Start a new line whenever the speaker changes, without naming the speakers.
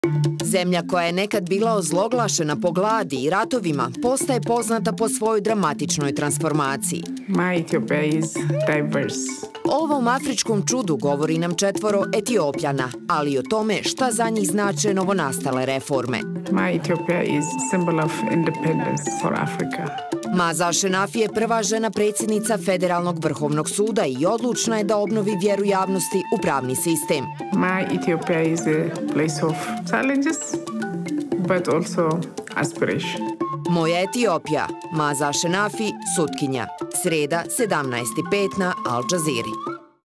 Zemlja koja je nekad bila ozloglašena po gladi i ratovima postaje poznata po svojoj dramatičnoj transformaciji.
My Ethiopia is diverse.
O ovom afričkom čudu govori nam 4 Etiopljana, ali i o tome šta za njih znače novonastale reforme.
My Ethiopia is symbol of independence for Africa.
Maza Šenafi je prva žena predsjednica Federalnog vrhovnog suda i odlučna je da obnovi vjeru javnosti u pravni sistem.
My Ethiopia is a place of challenges, but also aspiration.
Moja Etiopija, Maza Šenafi, sutkinja. Sreda, 17.05 na Al Jazeera.